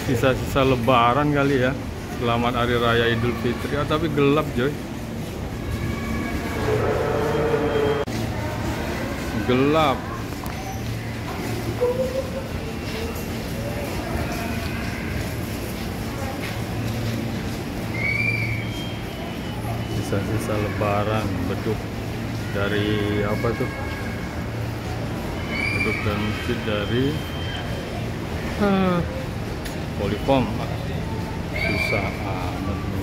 sisa-sisa lebaran kali ya. Selamat Hari Raya Idul Fitri. Ah, tapi gelap coy. Gelap. Sisa-sisa lebaran, beduk dari apa tuh? Beduk dan masjid dari Polyform. Susah amat.